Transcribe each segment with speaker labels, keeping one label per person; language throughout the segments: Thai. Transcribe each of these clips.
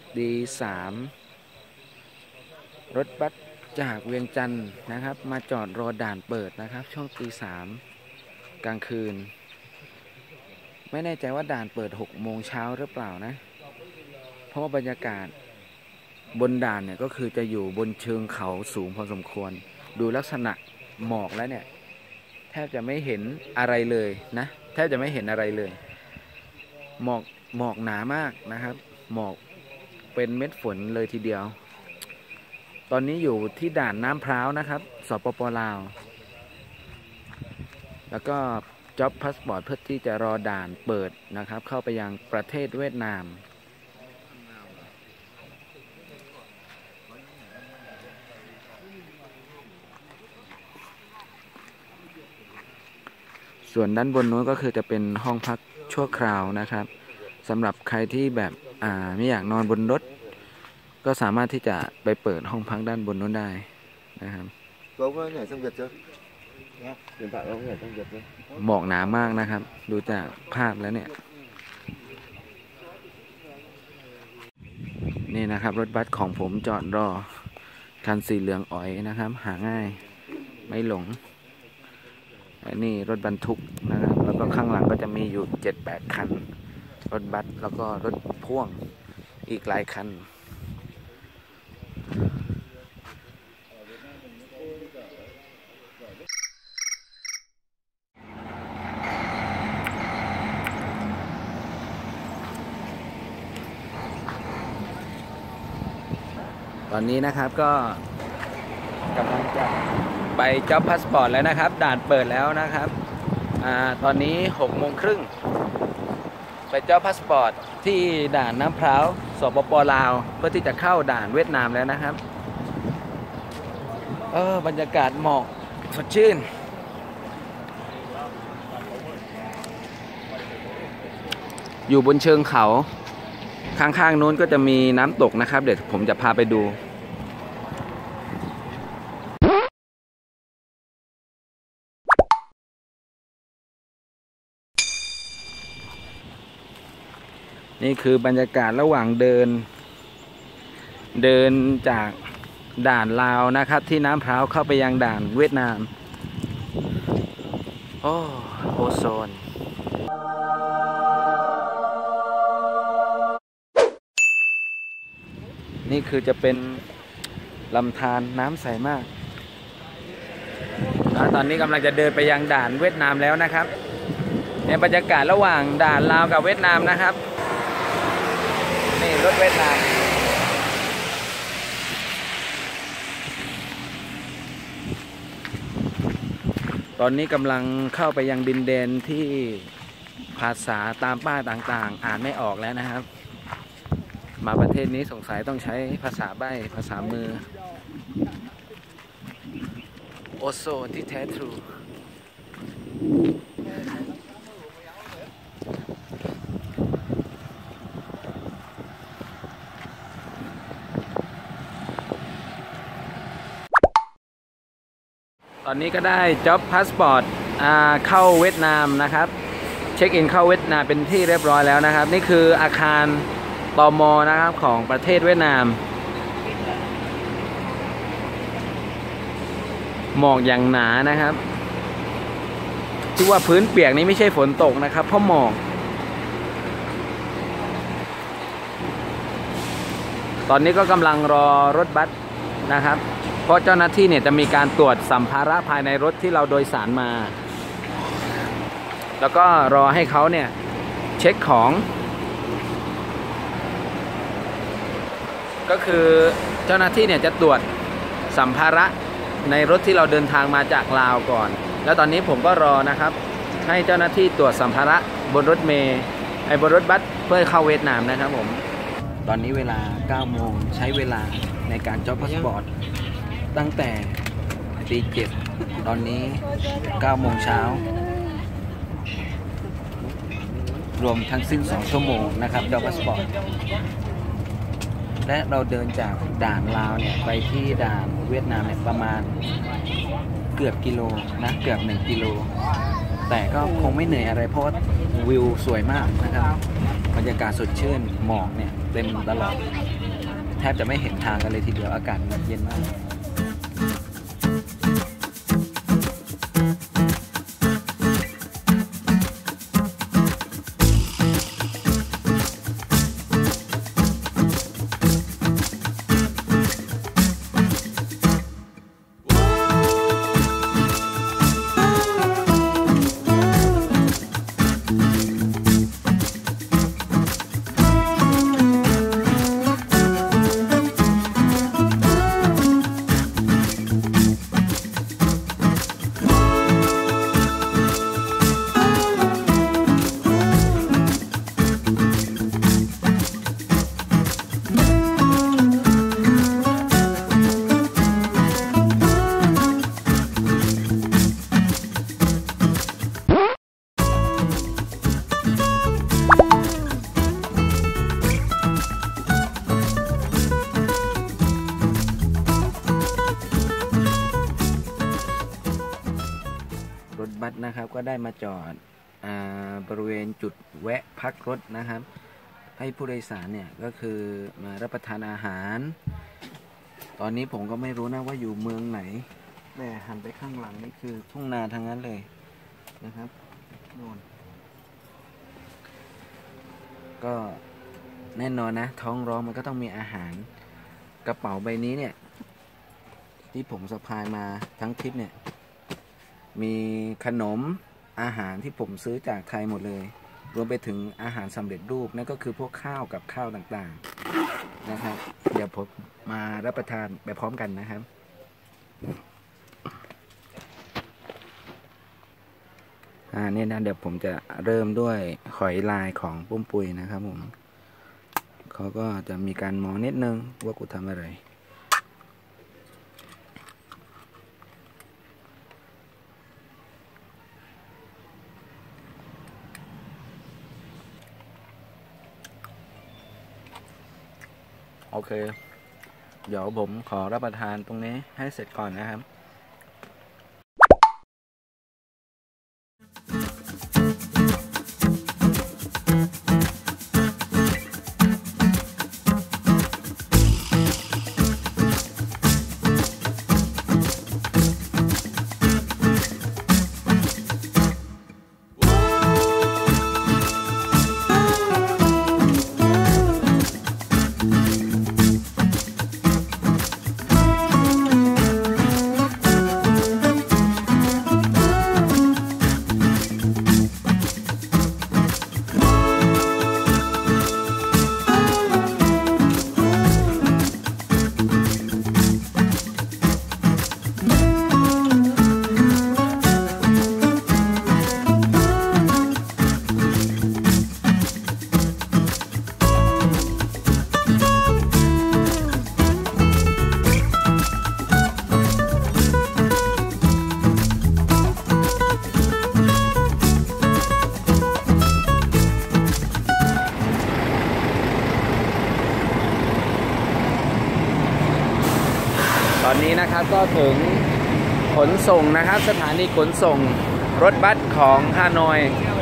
Speaker 1: ตี 3รถบัสจากเวียงจันทร์นะครับมาจอดรอด่านเปิดนะครับช่วงตี 3กลางคืนไม่แน่ใจว่าด่านเปิด6 โมงเช้าหรือเปล่านะเพราะว่าบรรยากาศบนด่านเนี่ยก็คือจะอยู่บนเชิงเขาสูงพอสมควรดูลักษณะหมอกแล้วเนี่ยแทบจะไม่เห็นอะไรเลยนะแทบจะไม่เห็นอะไรเลยหมอกหนามากนะครับหมอกเป็นเม็ดฝนเลยทีเดียวตอนนี้อยู่ที่ด่านน้ำพร้าวนะครับสปป.ลาวแล้วก็จ็อบพาสปอร์ตเพื่อที่จะรอด่านเปิดนะครับเข้าไปยังประเทศเวียดนามส่วนด้านบนนู้นก็คือจะเป็นห้องพักชั่วคราวนะครับสำหรับใครที่แบบไม่อยากนอนบนรถก็สามารถที่จะไปเปิดห้องพักด้านบนนู้นได้นะครับหมอกหนามากนะครับดูจากภาพแล้วเนี่ยนี่นะครับรถบัสของผมจอดรอคันสีเหลืองอ๋อยนะครับหาง่ายไม่หลงอันนี้รถบรรทุกนะครับแล้วก็ข้างหลังก็จะมีอยู่ 7-8 คันรถบัสแล้วก็รถพ่วงอีกหลายคันตอนนี้นะครับก็กำลังจะไปจ็อบพาสปอร์ตแล้วนะครับด่านเปิดแล้วนะครับตอนนี้6:30ไปจ็อบพาสปอร์ตที่ด่านน้ำพร้าวสปป.ลาวเพื่อที่จะเข้าด่านเวียดนามแล้วนะครับบรรยากาศหมอกสดชื่นอยู่บนเชิงเขาข้างๆนู้นก็จะมีน้ำตกนะครับเดี๋ยวผมจะพาไปดูนี่คือบรรยากาศระหว่างเดินจากด่านลาวนะครับที่น้ำพร้าวเข้าไปยังด่านเวียดนามโโซนนี่คือจะเป็นลำธารน้ำใสมากตอนนี้กำลังจะเดินไปยังด่านเวียดนามแล้วนะครับในบรรยากาศระหว่างด่านลาวกับเวียดนามนะครับนี่รถเวียดนามตอนนี้กำลังเข้าไปยังดินแดนที่ภาษาตามป้ายต่างๆอ่านไม่ออกแล้วนะครับมาประเทศนี้สงสัยต้องใช้ภาษาใบ้ภาษามือโอโซนที่แท้ทรูตอนนี้ก็ได้จ็อบพาสปอร์ตเข้าเวียดนามนะครับเช็คอินเข้าเวียดนามเป็นที่เรียบร้อยแล้วนะครับนี่คืออาคารตม.นะครับของประเทศเวียดนามหมอกอย่างหนานะครับที่ว่าพื้นเปียกนี้ไม่ใช่ฝนตกนะครับเพราะหมอกตอนนี้ก็กำลังรอรถบัสนะครับเพราะเจ้าหน้าที่เนี่ยจะมีการตรวจสัมภาระภายในรถที่เราโดยสารมาแล้วก็รอให้เขาเนี่ยเช็คของก็คือเจ้าหน้าที่เนี่ยจะตรวจสัมภาระในรถที่เราเดินทางมาจากลาวก่อนแล้วตอนนี้ผมก็รอนะครับให้เจ้าหน้าที่ตรวจสัมภาระบนรถเมล์บนรถบัสเพื่อเข้าเวียดนามนะครับผมตอนนี้เวลา 9 โมงใช้เวลาในการจ็อบพาสปอร์ตตั้งแต่ตี 7ตอนนี้ 9 โมงเช้ารวมทั้งสิ้น 2 ชั่วโมงนะครับจ็อบพาสปอร์ตและเราเดินจากด่านลาวเนี่ยไปที่ด่านเวียดนามเนี่ยประมาณเกือบกิโลนะเกือบ1 กิโลแต่ก็คงไม่เหนื่อยอะไรเพราะว่าวิวสวยมากนะครับบรรยากาศสดชื่นหมอกเนี่ยเต็มตลอดแทบจะไม่เห็นทางกันเลยทีเดียวอากาศมันเย็นมากรถบัสนะครับก็ได้มาจอดบริเวณจุดแวะพักรถนะครับให้ผู้โดยสารเนี่ยก็คือมารับประทานอาหารตอนนี้ผมก็ไม่รู้นะว่าอยู่เมืองไหนแต่หันไปข้างหลังนี่คือทุ่งนาทางนั้นเลยนะครับโน่นก็แน่นอนนะท้องร้องมันก็ต้องมีอาหารกระเป๋าใบนี้เนี่ยที่ผมสะพายมาทั้งทริปเนี่ยมีขนมอาหารที่ผมซื้อจากไทยหมดเลยรวมไปถึงอาหารสำเร็จรูปนั่นก็คือพวกข้าวกับข้าวต่างๆนะครับเดี๋ยวผมมารับประทานไปพร้อมกันนะครับนี่นะเดี๋ยวผมจะเริ่มด้วยหอยลายของปุ้มปุยนะครับผมเขาก็จะมีการมองนิดนึงว่ากูทำอะไรโอเคเดี๋ยวผมขอรับประทานตรงนี้ให้เสร็จก่อนนะครับตอนนี้นะครับก็ถึงขนส่งนะครับสถานีขนส่งรถบัสของฮานอย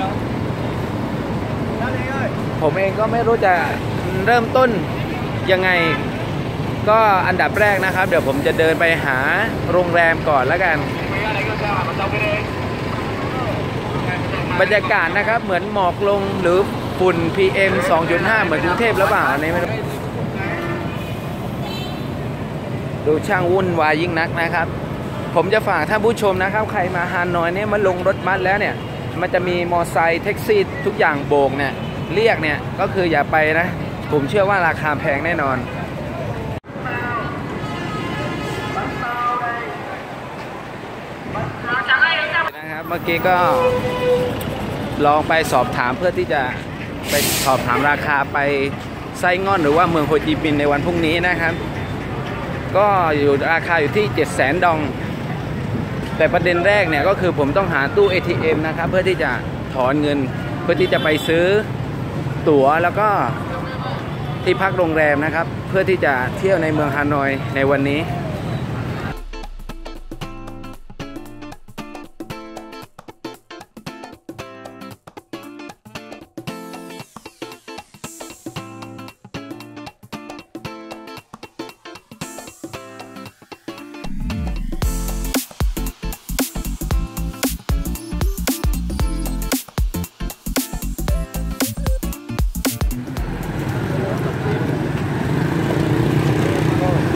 Speaker 1: ผมเองก็ไม่รู้จะเริ่มต้นยังไงก็อันดับแรกนะครับเดี๋ยวผมจะเดินไปหาโรงแรมก่อนแล้วกันบรรยากาศนะครับเหมือนหมอกลงหรือฝุ่น PM 2.5 เหมือนกรุงเทพหรือเปล่าอันนี้ไม่รู้ดูช่างวุ่นวายยิ่งนักนะครับผมจะฝากท่านผู้ชมนะครับใครมาฮานอยเนี่ยมาลงรถบัสแล้วเนี่ยมันจะมีมอไซค์แท็กซี่ทุกอย่างโบกเนี่ยเรียกเนี่ยก็คืออย่าไปนะผมเชื่อว่าราคาแพงแน่นอนนะครับเมื่อกี้ก็ลองไปสอบถามเพื่อที่จะไปสอบถามราคาไปไซง่อนหรือว่าเมืองโฮจิมินห์ในวันพรุ่งนี้นะครับก็อยู่ราคาอยู่ที่ 700,000 ดองแต่ประเด็นแรกเนี่ยก็คือผมต้องหาตู้ ATM นะครับเพื่อที่จะถอนเงินเพื่อที่จะไปซื้อตั๋วแล้วก็ที่พักโรงแรมนะครับเพื่อที่จะเที่ยวในเมืองฮานอยในวันนี้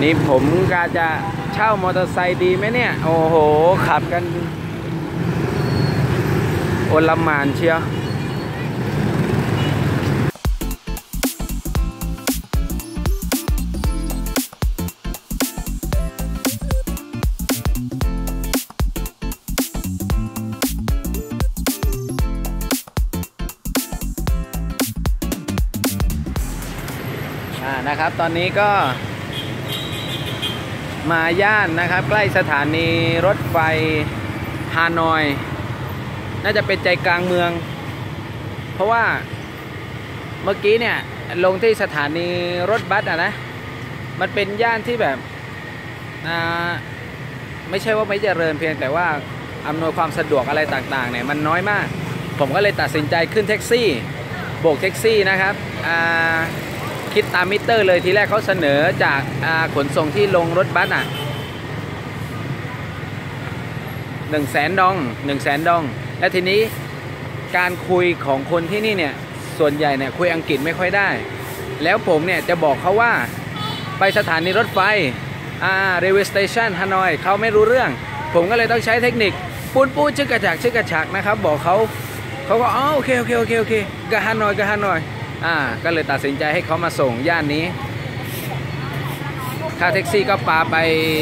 Speaker 1: นี่ผมก็จะเช่ามอเตอร์ไซค์ดีไหมเนี่ยโอ้โหขับกันโอลหม่านเชียวนะครับตอนนี้ก็มาย่านนะครับใกล้สถานีรถไฟฮานอยน่าจะเป็นใจกลางเมืองเพราะว่าเมื่อกี้เนี่ยลงที่สถานีรถบัสนะมันเป็นย่านที่แบบไม่ใช่ว่าไม่เจริญเพียงแต่ว่าอำนวยความสะดวกอะไรต่างๆเนี่ยมันน้อยมากผมก็เลยตัดสินใจขึ้นแท็กซี่โบกแท็กซี่นะครับคิดตามมิเตอร์เลยทีแรกเขาเสนอจากขนส่งที่ลงรถบัส100,000 ดอง100,000 ดองและทีนี้การคุยของคนที่นี่เนี่ยส่วนใหญ่เนี่ยคุยอังกฤษไม่ค่อยได้แล้วผมเนี่ยจะบอกเขาว่าไปสถานีรถไฟrailway station ฮานอยเขาไม่รู้เรื่องผมก็เลยต้องใช้เทคนิคปูนชึกกระฉักนะครับบอกเขาก็อ๋อโอเคกะฮานอยก็เลยตัดสินใจให้เขามาส่งย่านนี้ค่าแท็กซี่ก็ปาไป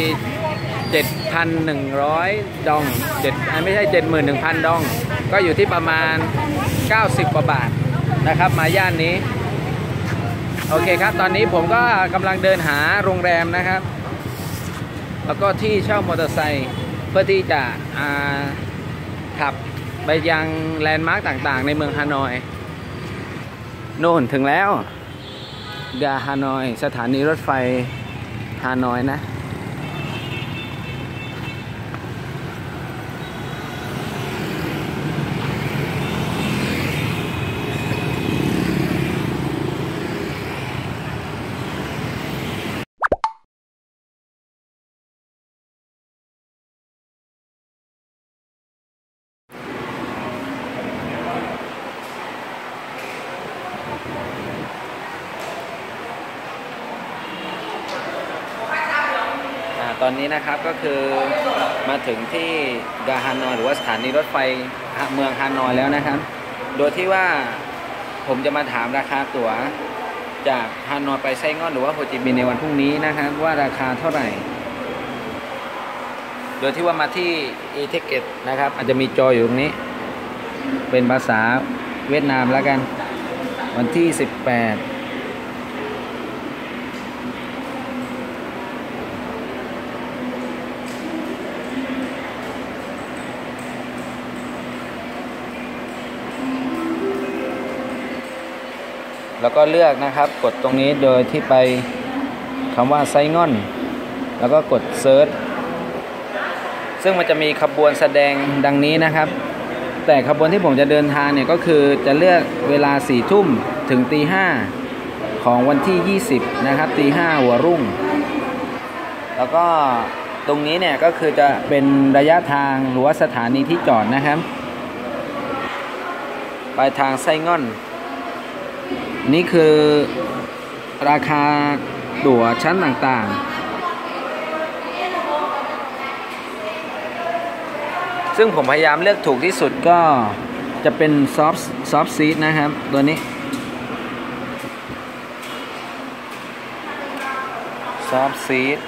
Speaker 1: 7,100 ดองไม่ใช่ 71,000 ดองก็อยู่ที่ประมาณ90 กว่าบาทนะครับมาย่านนี้โอเคครับตอนนี้ผมก็กำลังเดินหาโรงแรมนะครับแล้วก็ที่เช่ามอเตอร์ไซค์เพื่อที่จะขับไปยังแลนด์มาร์กต่างๆในเมืองฮานอยโน่นถึงแล้วกาฮานอยสถานีรถไฟฮานอยนะตอนนี้นะครับก็คือมาถึงที่กาฮานอยหรือว่าสถานีรถไฟเมืองฮานอยแล้วนะครับโดยที่ว่าผมจะมาถามราคาตั๋วจากฮานอยไปไซง่อนหรือว่าโฮจิมินห์ในวันพรุ่งนี้นะครับว่าราคาเท่าไหร่โดยที่ว่ามาที่ e-ticket นะครับอาจจะมีจออยู่ตรงนี้เป็นภาษาเวียดนามแล้วกันวันที่18แล้วก็เลือกนะครับกดตรงนี้โดยที่ไปคำว่าไซง่อนแล้วก็กดเซิร์ชซึ่งมันจะมีขบวนแสดงดังนี้นะครับแต่ขบวนที่ผมจะเดินทางเนี่ยก็คือจะเลือกเวลา4 ทุ่มถึงตี 5ของวันที่20นะครับตี 5หัวรุ่งแล้วก็ตรงนี้เนี่ยก็คือจะเป็นระยะทางหรือว่าสถานีที่จอดนะครับปลายทางไซง่อนนี่คือราคาตั๋วชั้นต่างๆซึ่งผมพยายามเลือกถูกที่สุดก็จะเป็นซอฟต์ซีทนะครับตัวนี้ซอฟต์ซีท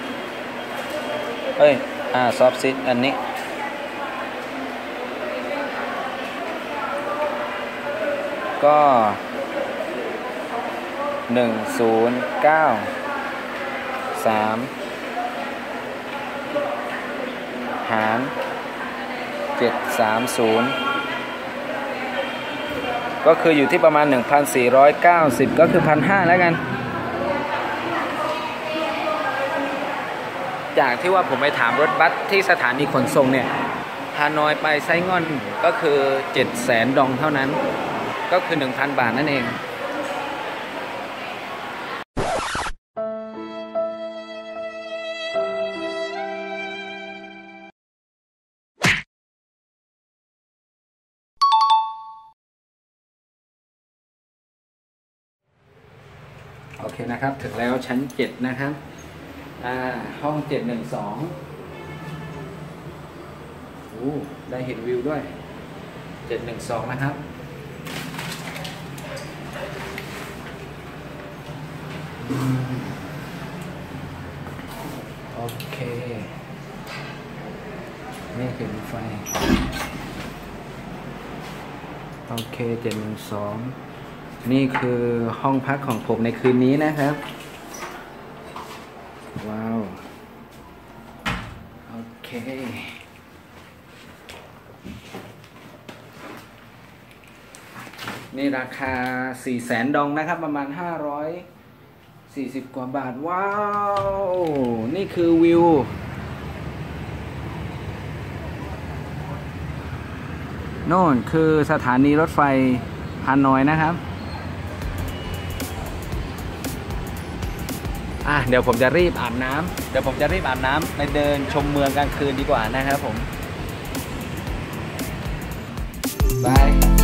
Speaker 1: ซอฟต์ซีทอันนี้ก็1093หาร730ก็คืออยู่ที่ประมาณ 1,490 ก็คือ 1,500 แล้วกันจากที่ว่าผมไปถามรถบัสที่สถานีขนส่งเนี่ยฮานอยไปไซง่อนก็คือ 700,000 ดองเท่านั้นก็คือ 1,000 บาทนั่นเองโอเคนะครับถึงแล้วชั้น7นะครับห้อง712โอ้ได้เห็นวิวด้วย712นะครับโอเคนี่คือไฟโอเค712นี่คือห้องพักของผมในคืนนี้นะครับว้าวโอเคนี่ราคา400,000 ดองนะครับประมาณ540 กว่าบาทว้าวนี่คือวิวโน่นคือสถานีรถไฟฮานอยนะครับเดี๋ยวผมจะรีบอาบน้ำไปเดินชมเมืองกลางคืนดีกว่านะครับผมบาย